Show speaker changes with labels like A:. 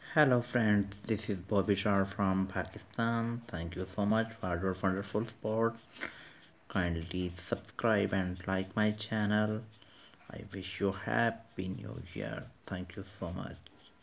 A: Hello friends, this is Bobby Shah from Pakistan. Thank you so much for your wonderful support. Kindly subscribe and like my channel. I wish you happy new year. Thank you so much.